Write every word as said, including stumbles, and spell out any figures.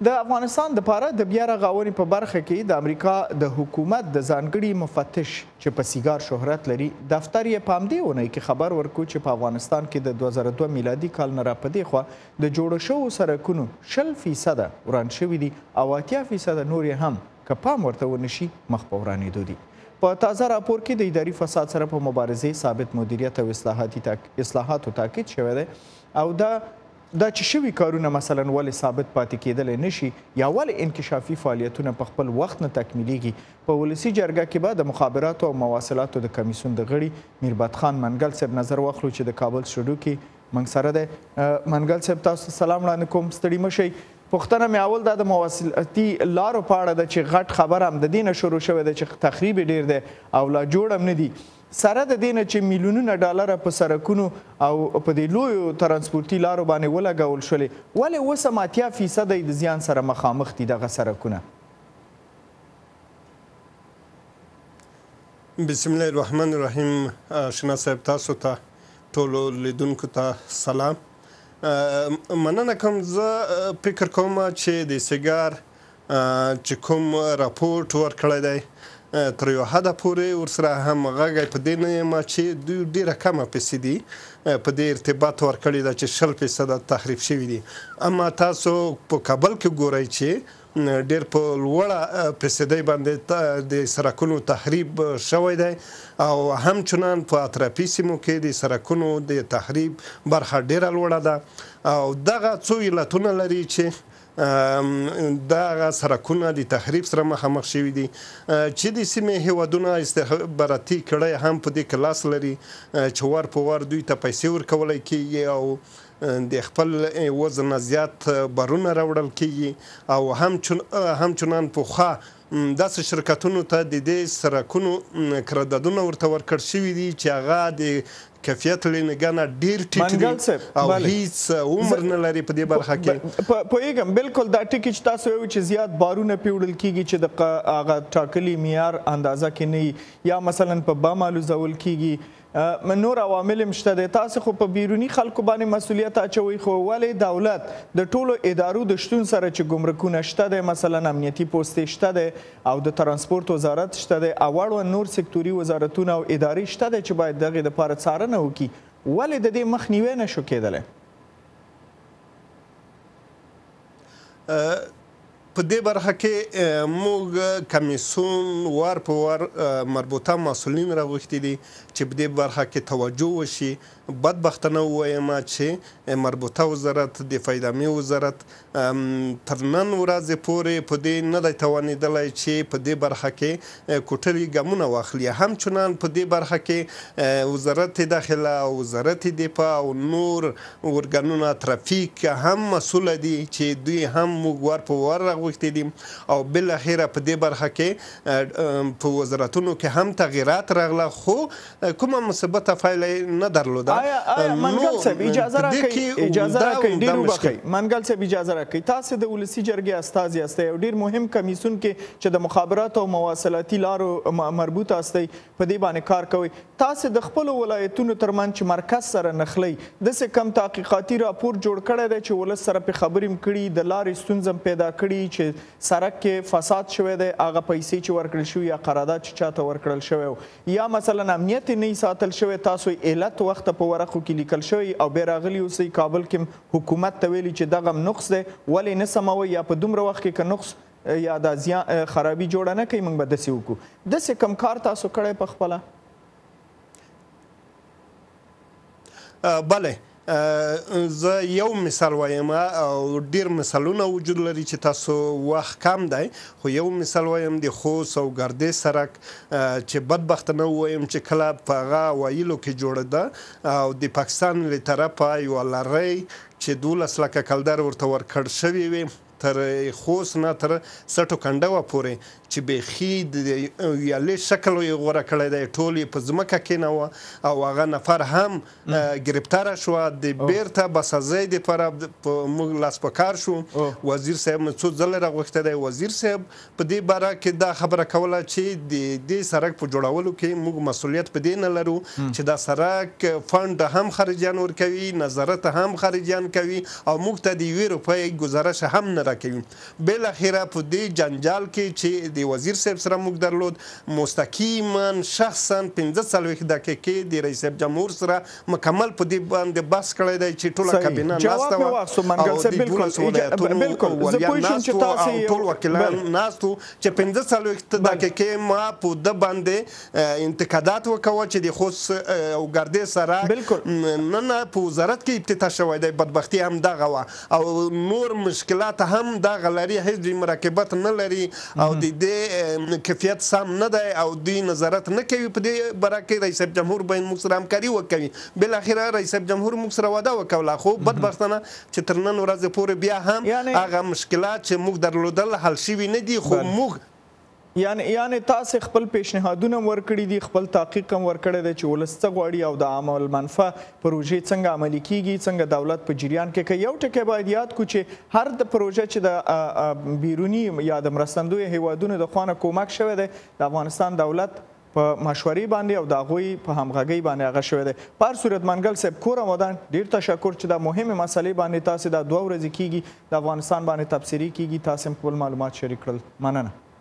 د افغانستان دپاره د بیا رغونې په برخه کې د امریکا د حکومت د ځانګړي مفتش چې په سیګار شهرت لري دفتر یې په همدې اونۍ کې خبر ورکړو چې په افغانستان کې د دوه زره دوه میلادي کال نه راپدې خوا د جوړو شوو سړکونو شل فیصده وران شوي دي او اتیا فیصده نور یې هم که پام ورته ونشي مخ په ورانېدو دي. په تازه راپور کې د اداري فساد سره په مبارزې ثابت مدیریت او اصلاحاتو تاکید شوی دی او دا دا چې شوي کارونه مثلا ولې ثابت پاتې کېدلی نشي یا ولې انکشافي فعالیتونه په خپل وخت نه تکمیلیږي. په ولسي جرګه کې به د مخابراتو او مواصلاتو د کمیسیون د غړي میربت خان منګل صاحب نظر واخلو چې د کابل سټوډیو کې موږ سره دی. منګل صاحب تاسو ته سلام وړاندې کوم، ستړي مه شئ. پوښتنه مې اول دا د مواصلاتي لارو په اړه ده چې غټ خبر هم د دې نه شروع شوی دی چې تخریب یې ډېر دی او لا جوړ هم نه دي، سره د دې نه چې میلیونونه ډالره په سړکونو او په دې لویو ترانسپورتي لارو باندې ولګول شولې، ولې اوس هم اتیا فیصده د زیان سره مخامخ دي دغه سړکونه؟ بسم الله الرحمن الرحیم. شنا صاحب تاسو ته ټولو لیدونکو ته سلام. مننه کوم. زه فکر کوم چې د سیګار چې کوم راپورټ ورکړی دی تر یو حده پورې ورسره هم غږی په دې نه یم چې دوی ډېره کمه فیصدي په دې ارتباط ورکړې ده چې شل فیصده تخریب شوي دي. اما تاسو په کابل کې ګورئ چې ډېر په لوړه فیصدۍ باندې د سړکونو تخریب شوی دی او همچنان په اطرافي سیمو کې د سړکونو د تخریب برخه ډېره لوړه ده او دغه څو علتونه لري چې دغه سړکونه د تخریب سره مخامخ شوي دي چې د سیمې هیوادونه استخباراتي کړۍ هم په دې کې لاس لري چې ور په ور دوی ته پیسې ورکولی کېږي او د خپل وزن زیات بارونه راوړل کېږي او همچنان پخوا داسې شرکتونو ته د دې سړکونو قراردادونه ورته ورکړل شوي دي چې هغه د کیفیت له نګاه نه ډېر ټیټ دي او هیڅ عمر نه لري په دې برخه کې. پوهېږم بالکل دا ټکي چې تاسو ویل چې زیات بارونه پې وړل کېږي چې د هغه ټاکلي معیار اندازه کې نه وي یا مثلا په بم الوزول کېږي، نور عوامل هم شته دی. تاسو خو په بیروني خلکو باندې مسؤلیت اچوئ، خو ولې دولت د ټولو ادارو د شتون سره چې ګمرکونه شته دی، مثلا امنیتي پوستې شته دی او د ترانسپورت وزارت شته دی او اړوند نور سکتوري وزارتونه او ادارې شته دی چې باید دغې دپاره څارنه وکړي، ولې د دې مخنیوی نه شو کېدلی؟ په دې برخه کې موږ کمیسیون وار په وار مربوطه مسؤلین راغوښتي دي چې په دې برخه کې توجه وشي. بدبختانه ووایم چې مربوطه وزارت دفاع ادامې وزارت تر نن ورځې پورې په دې نه دی توانېدلی چې په دې برخه کې کوټري ګامونه واخلي. همچنان په دې برخه کې وزارت داخله او وزارت دفاع او نور ارګانونه ترافیک هم مسؤله دي چې دوی هم موږ وار په وار راغوښتي دي او بالاخره په دې برخه کې په وزارتونو کې هم تغییرات راغله خو کومه مثبته پایله نه درلوده. آیا منګل صاحب اجازه راکړئ اجازه راکړئ ډېر وبخئ منګل صاحب اجازه راکړئ، تاسو د ولسي جرګې استازي یاستئ او ډېر مهم کمیسیون کې چې د مخابراتو او مواصلاتي لارو مربوط یاستئ په دې باندې کار کوئ. تاسو د خپلو ولایتونو ترمنځ چې مرکز سره نښلئ داسې کم تحقیقاتي راپور جوړ کړی دی چې ولس سره پرې خبرې هم کړي، د لارې ستونزه هم پیدا کړي چې سړک کې فساد شوی دی، هغه پیسې چې ورکړل شوي یا قرارداد چې چاته ورکړل شوی یا مثلا امنیت یې نه ساتل شوی، تاسو علت وخت په ورقو کې لیکل شوی او بیا راغلي اوسئ کابل کې حکومت ته ویلي چې دغه نقص دی ولې نه سموئ یا په دومره وخت کې که نقص یا دا زیان خرابي جوړه نه کوي موږ به داسې وکړو. داسې کم کار تاسو کړی په خپله؟ بله زه یو مثال وایم او ډیر مثالونه وجود لري چې تاسو وخت کم دی خو یو مثال وایم د خوست او ګردې سړک چې بدبختانه ووایم چې کله په هغه وایلو کې جوړه ده او د پاکستان له طرفه یوه لړۍ چې دولس لکه کلدر ورته ورکړ شوي وي تر خوست نه تر سټو کنډوه پورې چې بیخي د ویالې شکل یې غوره کړی دی، ټول یې په ځمکه کېنوه او هغه نفر هم ګرفتاره شوه. د بیرته بسازۍ دپاره موږ لاس په کار شو. وزیر صاحب مې څو ځله راغوښتی دی. وزیر صاحب په دې باره کې دا خبره کوله چې د دې سړک په جوړولو کې موږ مسؤلیت په دې نه لرو چې دا سړک فنډ هم خارجیان ورکوي، نظارت هم خارجیان کوي او موږ ته د یوې روپۍ ګزارش هم نه ترسره کوي. بالاخره په دې جنجال کې چې د وزیر صاحب سره موږ درلود مستقیما شخصا پنځه څلوېښت دقیقې د رئیس جمهور سره مکمل په دې باندې بحث کړی دی چې ټوله کابینه ناسته وه او د دولسو ولایتونو ولیان ناست وو او ټول وکیلان ناست وو چې پنځه څلوېښت دقیقې ما په ده باندې انتقادات وکوه چې د خوست او ګردې سره نن په وزارت کې افتتاح شوی دی. بدبختي هم دغه وه او نور مشکلات هم دغه لري، هیڅ مراقبت نه لري او د دې کیفیت سم نه دی او دوی نظارت نه کوي په دې باره کې. رئیس جمهور باید موږ سره همکاري وکوي. بالاخره رئیس جمهور موږ سره وعده وکوله خو بدبختانه چې تر نن ورځې پورې بیا هم هغه مشکلات چې موږ درلودل حل شوي نه دي. خو موږ یعنی یعنی تاسو خپل پیشنهادونه ورکړي دي، خپل تحقیق هم ورکړی دی چې ولس څه غواړي او د عامه المنفعه پروژې څنګه عملي کیږي، څنګه دولت په جریان کې کوي. یو ټکی باید یاد کړو چې هر د پروژه چې د بیروني یا د مرستندویو هیوادونو د خوا نه کومک شوی دی د افغانستان دولت په مشورې باندې او د هغوی په همغږۍ باندې هغه شوی دی. په هر صورت منګل صاحب کور آمدان ډېر تشکر چې دا مهمې مسلې باندې تاسو دا دوه ورځې کیږي د افغانستان باندې تبصرې کیږي، تاسو خپل معلومات شریک کړل. مننه.